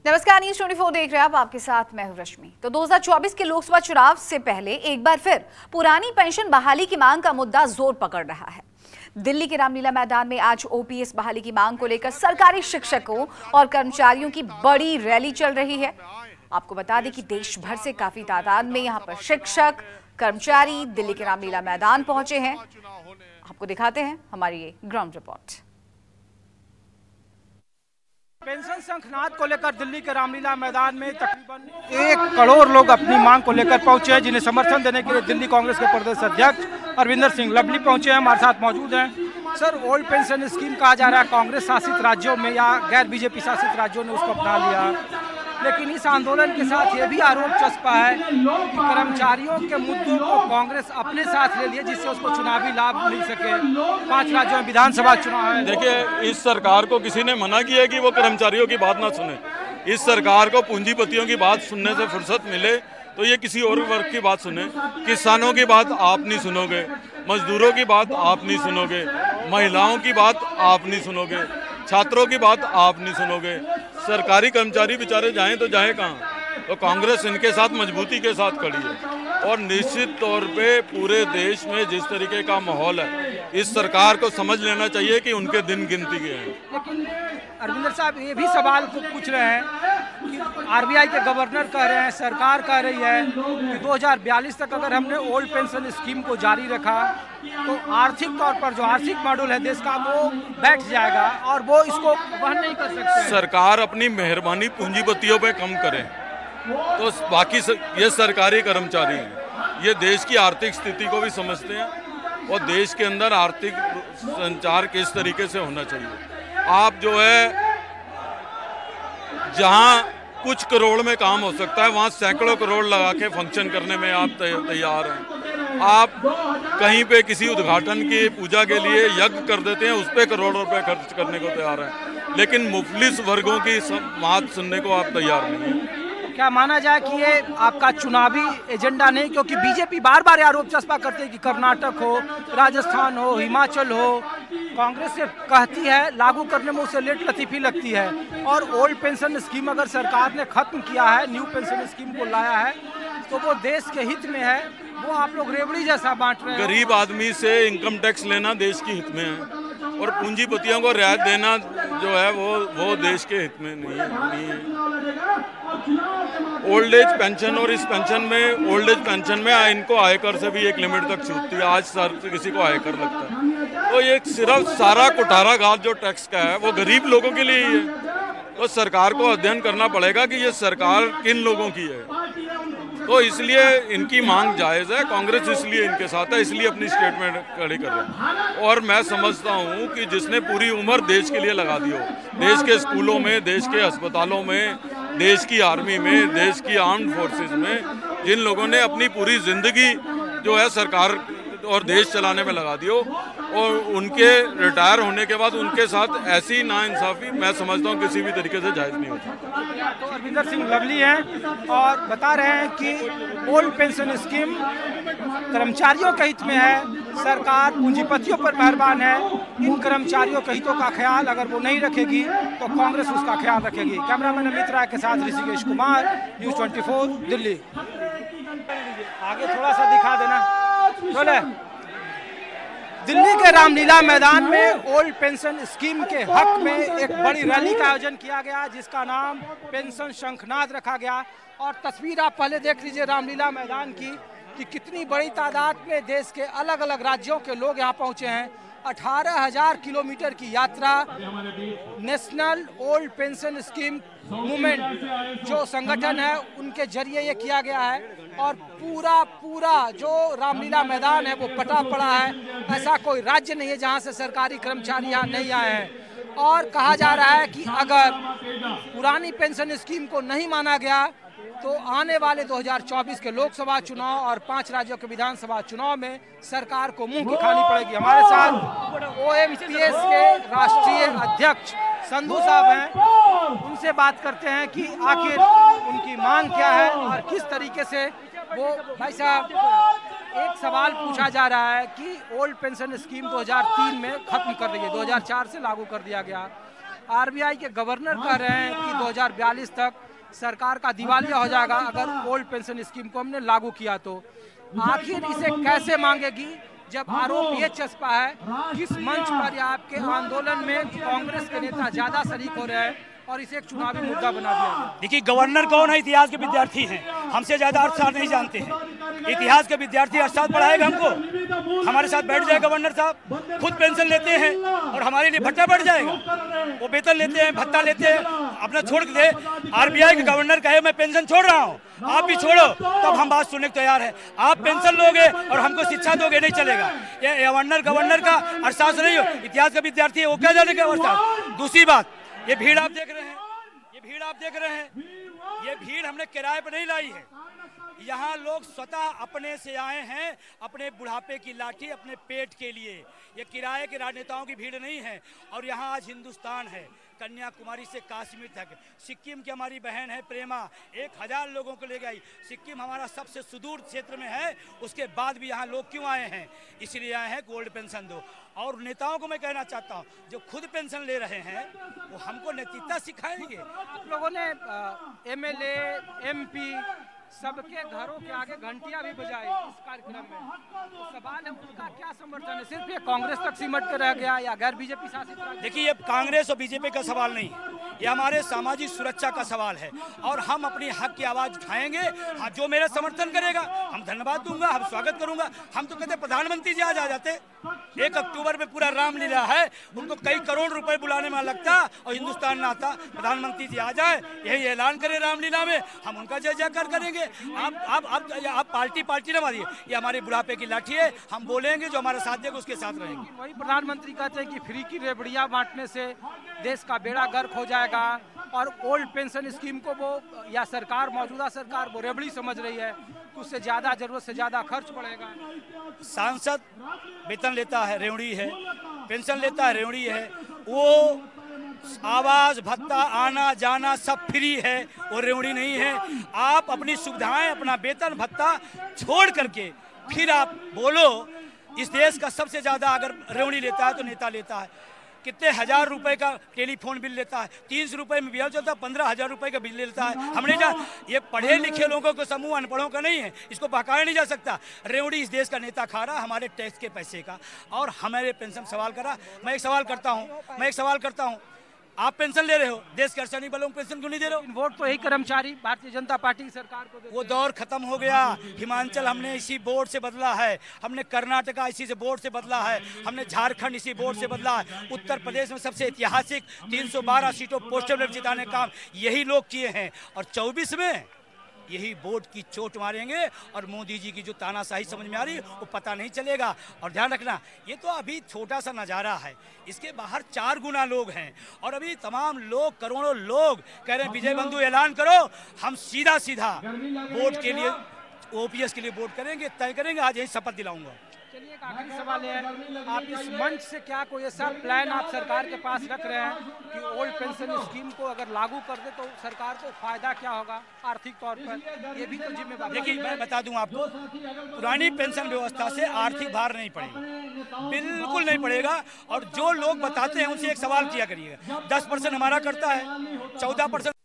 नमस्कार, न्यूज़ 24 देख रहे हैं आप, आपके साथ मैं हूं रश्मि। तो 2024 के लोकसभा चुनाव से पहले एक बार फिर पुरानी पेंशन बहाली की मांग का मुद्दा जोर पकड़ रहा है। दिल्ली के रामलीला मैदान में आज ओपीएस बहाली की मांग को लेकर सरकारी शिक्षकों और कर्मचारियों की बड़ी रैली चल रही है। आपको बता दें कि देश भर से काफी तादाद में यहाँ पर शिक्षक कर्मचारी दिल्ली के रामलीला मैदान पहुंचे हैं। आपको दिखाते हैं हमारी ये ग्राउंड रिपोर्ट। पेंशन शंखनाद को लेकर दिल्ली के रामलीला मैदान में तकरीबन 1 करोड़ लोग अपनी मांग को लेकर पहुंचे हैं, जिन्हें समर्थन देने के लिए दिल्ली कांग्रेस के प्रदेश अध्यक्ष अरविंदर सिंह लवली पहुंचे हैं, हमारे साथ मौजूद हैं। सर, ओल्ड पेंशन स्कीम कहा जा रहा है कांग्रेस शासित राज्यों में या गैर बीजेपी शासित राज्यों ने उसको अपना लिया, लेकिन इस आंदोलन के साथ ये भी आरोप चस्पा है कि कर्मचारियों के मुद्दों को कांग्रेस अपने साथ ले लिए, जिससे उसको चुनावी लाभ मिल सके। 5 राज्यों में विधानसभा चुनाव है। देखिए, इस सरकार को किसी ने मना किया है कि वो कर्मचारियों की बात ना सुने। इस सरकार को पूंजीपतियों की बात सुनने से फुर्सत मिले तो ये किसी और वर्ग की बात सुने। किसानों की बात आप नहीं सुनोगे, मजदूरों की बात आप नहीं सुनोगे, महिलाओं की बात आप नहीं सुनोगे, छात्रों की बात आप नहीं सुनोगे। सरकारी कर्मचारी बेचारे जाएं तो जाएं कहाँ? तो कांग्रेस इनके साथ मजबूती के साथ खड़ी है और निश्चित तौर पे पूरे देश में जिस तरीके का माहौल है, इस सरकार को समझ लेना चाहिए कि उनके दिन गिनती के हैं। लेकिन अरविंदर साहब ये भी सवाल को पूछ रहे हैं कि आरबीआई के गवर्नर कह रहे हैं, सरकार कह रही है कि 2042 तक अगर हमने ओल्ड पेंशन स्कीम को जारी रखा तो आर्थिक तौर पर जो आर्थिक मॉडल है देश का वो बैठ जाएगा और वो इसको वहन नहीं कर सकते। सरकार अपनी मेहरबानी पूंजीपतियों पे कम करे तो बाकी ये सरकारी कर्मचारी हैं, ये देश की आर्थिक स्थिति को भी समझते हैं और देश के अंदर आर्थिक संचार किस तरीके से होना चाहिए। आप जो है जहां कुछ करोड़ में काम हो सकता है वहां सैकड़ों करोड़ लगा के फंक्शन करने में आप तैयार हैं। आप कहीं पे किसी उद्घाटन की पूजा के लिए यज्ञ कर देते हैं, उस पर करोड़ों रुपए खर्च करने को तैयार हैं, लेकिन मुफलिस वर्गों की बात सुनने को आप तैयार नहीं हैं। क्या माना जाए कि ये आपका चुनावी एजेंडा नहीं, क्योंकि बीजेपी बार बार आरोप चस्पा करती है कि कर्नाटक हो, राजस्थान हो, हिमाचल हो, कांग्रेस से कहती है लागू करने में उसे लेट लतीफी लगती है, और ओल्ड पेंशन स्कीम अगर सरकार ने खत्म किया है, न्यू पेंशन स्कीम को लाया है तो वो देश के हित में है, वो आप लोग रेवड़ी जैसा बांट रहे हैं। गरीब आदमी से इनकम टैक्स लेना देश के हित में है और पूंजीपतियों को रियायत देना जो है वो देश के हित में नहीं है। ओल्ड एज पेंशन और इस पेंशन में ओल्ड एज पेंशन में इनको आयकर से भी एक लिमिट तक छूट थी, आज सर किसी को आयकर लगता है। तो ये सिर्फ सारा कुठारा घात जो टैक्स का है वो गरीब लोगों के लिए ही है। तो सरकार को अध्ययन करना पड़ेगा कि ये सरकार किन लोगों की है। तो इसलिए इनकी मांग जायज़ है, कांग्रेस इसलिए इनके साथ है, इसलिए अपनी स्टेटमेंट खड़ी कर रहे हैं। और मैं समझता हूँ कि जिसने पूरी उम्र देश के लिए लगा दी हो, देश के स्कूलों में, देश के अस्पतालों में, देश की आर्मी में, देश की आर्म्ड फोर्सेस में, जिन लोगों ने अपनी पूरी जिंदगी जो है सरकार और देश चलाने में लगा दी हो, और उनके रिटायर होने के बाद उनके साथ ऐसी नाइंसाफी मैं समझता हूँ किसी भी तरीके से जायज़ नहीं होती। तो अरविंदर सिंह लवली हैं और बता रहे हैं कि ओल्ड पेंशन स्कीम कर्मचारियों के हित में है, सरकार पूंजीपतियों पर मेहरबान है, इन कर्मचारियों के हितों का ख्याल अगर वो नहीं रखेगी तो कांग्रेस उसका ख्याल रखेगी। कैमरामैन अमित राय के साथ ऋषिकेश कुमार, न्यूज़ 24 दिल्ली। आगे थोड़ा सा दिखा देना। बोले दिल्ली के रामलीला मैदान में ओल्ड पेंशन स्कीम के हक में एक बड़ी रैली का आयोजन किया गया, जिसका नाम पेंशन शंखनाद रखा गया। और तस्वीर आप पहले देख लीजिए रामलीला मैदान की कि कितनी बड़ी तादाद में देश के अलग अलग राज्यों के लोग यहाँ पहुँचे हैं। 18,000 किलोमीटर की यात्रा national old pension scheme movement जो संगठन है उनके जरिए ये किया गया है, और पूरा जो रामलीला मैदान है वो पटा पड़ा है। ऐसा कोई राज्य नहीं है जहां से सरकारी कर्मचारी यहाँ नहीं आए हैं। और कहा जा रहा है कि अगर पुरानी पेंशन स्कीम को नहीं माना गया तो आने वाले 2024 के लोकसभा चुनाव और 5 राज्यों के विधानसभा चुनाव में सरकार को मुंह की खानी पड़ेगी। हमारे साथ ओएमपीएस के राष्ट्रीय अध्यक्ष संधू साहब हैं, उनसे बात करते हैं कि आखिर उनकी मांग क्या है और किस तरीके से वो। भाई साहब, एक सवाल पूछा जा रहा है कि ओल्ड पेंशन स्कीम 2003 में खत्म कर दी है, 2004 से लागू कर दिया गया, आरबीआई के गवर्नर कह रहे हैं कि 2042 तक सरकार का दिवालिया हो जाएगा अगर ओल्ड पेंशन स्कीम को हमने लागू किया तो। आखिर इसे कैसे मांगेगी जब आरोप ये चस्पा है किस मंच पर या आपके आंदोलन में कांग्रेस के नेता ज्यादा शरीक हो रहे हैं और इसे एक चुनावी मुद्दा बना दिया? देखिए, गवर्नर कौन है? इतिहास के विद्यार्थी हैं, हमसे ज्यादा अर्थशास्त्र नहीं जानते हैं। इतिहास के विद्यार्थी अर्थशास्त्र पढ़ाएगा हमको? हमारे साथ बैठ जाए गवर्नर साहब, खुद पेंशन लेते हैं और हमारे लिए भत्ता बढ़ जाएगा। वो वेतन लेते हैं, भत्ता लेते हैं, अपना छोड़ दे। आरबीआई के गवर्नर कहे मैं पेंशन छोड़ रहा हूँ, आप भी छोड़ो, तब हम बात सुनने को तैयार है। आप पेंशन लोगे और हमको शिक्षा दोगे, नहीं चलेगा। ये गवर्नर का अर्थशास्त्र नहीं हो, इतिहास का विद्यार्थी है, वो क्या जाने का अर्थशास्त्र। दूसरी बात, ये भीड़ आप देख रहे हैं, ये भीड़ हमने किराए पर नहीं लाई है। यहाँ लोग स्वतः अपने से आए हैं, अपने बुढ़ापे की लाठी, अपने पेट के लिए। ये किराए के राजनेताओं की भीड़ नहीं है। और यहाँ आज हिंदुस्तान है, कन्याकुमारी से कश्मीर तक। सिक्किम की हमारी बहन है प्रेमा, 1000 लोगों को ले गई। सिक्किम हमारा सबसे सुदूर क्षेत्र में है, उसके बाद भी यहाँ लोग क्यों आए हैं? इसलिए आए हैं गोल्ड पेंशन दो। और नेताओं को मैं कहना चाहता हूँ, जो खुद पेंशन ले रहे हैं वो हमको नैतिकता सिखाएंगे। आप लोगों ने एमएलए, एमपी सबके घरों के आगे घंटियां भी बजाई इस कार्यक्रम में। तो सवाल है उनका क्या समर्थन है? सिर्फ ये कांग्रेस तक सिमट कर रह गया या गैर बीजेपी शासित? देखिए, ये कांग्रेस और बीजेपी का सवाल नहीं है, ये हमारे सामाजिक सुरक्षा का सवाल है। और हम अपनी हक की आवाज उठाएंगे। हाँ, जो मेरा समर्थन करेगा हम धन्यवाद दूंगा, हम स्वागत करूंगा। हम तो कहते प्रधानमंत्री जी आज आ जाते। 1 अक्टूबर में पूरा रामलीला है, उनको कई करोड़ रुपए बुलाने में लगता और हिंदुस्तान ना आता। प्रधानमंत्री जी आ जाए, यही ऐलान करें रामलीला में, हम उनका जय जयकार करेंगे। आप पार्टी ना मारिए, ये हमारे बुढ़ापे की लाठी है। हम बोलेंगे, जो हमारा साथ देगा उसके साथ रहेंगे। वही प्रधानमंत्री कहते हैं कि फ्री की रेवड़ियां बांटने से देश का बेड़ा गर्क हो जाएगा और ओल्ड पेंशन स्कीम को वो या सरकार, मौजूदा सरकार वो रेवड़ी समझ रही है, तो उससे ज्यादा जरूरत से ज्यादा खर्च पड़ेगा। सांसद वेतन लेता है, रेवड़ी है, पेंशन लेता है, रेवड़ी है। वो आवास भत्ता, आना जाना सब फ्री है, वो रेवड़ी नहीं है। आप अपनी सुविधाएं, अपना वेतन भत्ता छोड़ करके फिर आप बोलो। इस देश का सबसे ज्यादा अगर रेवड़ी लेता है तो नेता लेता है। कितने 1000 रुपए का टेलीफोन बिल लेता है, 300 रुपए में बिल चलता है, 15,000 रुपए का बिल लेता है। हम नहीं जान, ये पढ़े लिखे लोगों को समूह अनपढ़ों का नहीं है, इसको बहकाया नहीं जा सकता। रेवड़ी इस देश का नेता खा रहा हमारे टैक्स के पैसे का, और हमारे पेंशन सवाल करा। मैं एक सवाल करता हूँ, आप पेंशन ले रहे हो, देश के अर्धसैनिक बलों को पेंशन क्यों नहीं दे रहे हो? वोट तो यही कर्मचारी भारतीय जनता पार्टी की सरकार को देते। वो दौर खत्म हो गया। हिमाचल हमने इसी बोर्ड से बदला है, हमने कर्नाटका इसी से बोर्ड से बदला है, हमने झारखंड इसी बोर्ड से बदला है। उत्तर प्रदेश में सबसे ऐतिहासिक 312 सीटों पोस्टल बैलेट जिताने का काम यही लोग किए हैं। और 24 में यही वोट की चोट मारेंगे और मोदी जी की जो तानाशाही समझ में आ रही है वो पता नहीं चलेगा। और ध्यान रखना, ये तो अभी छोटा सा नज़ारा है, इसके बाहर 4 गुना लोग हैं। और अभी तमाम लोग, करोड़ों लोग कह रहे हैं विजय बंधु ऐलान करो, हम सीधा वोट के लिए, ओपीएस के लिए वोट करेंगे, तय करेंगे। आज यही शपथ दिलाऊंगा। चलिए, एक आखिरी सवाल है, आप इस मंच से क्या कोई ऐसा प्लान आप सरकार के पास रख रहे हैं कि ओल्ड पेंशन स्कीम को अगर लागू कर दे तो सरकार को फायदा क्या होगा आर्थिक तौर पर? ये भी तो जिम्मेदारी। देखिए, मैं बता दूं आपको, पुरानी पेंशन व्यवस्था से आर्थिक भार नहीं पड़ेगा, बिल्कुल नहीं पड़ेगा। और जो लोग बताते हैं उनसे एक सवाल किया करिएगा, 10% हमारा करता है, 14%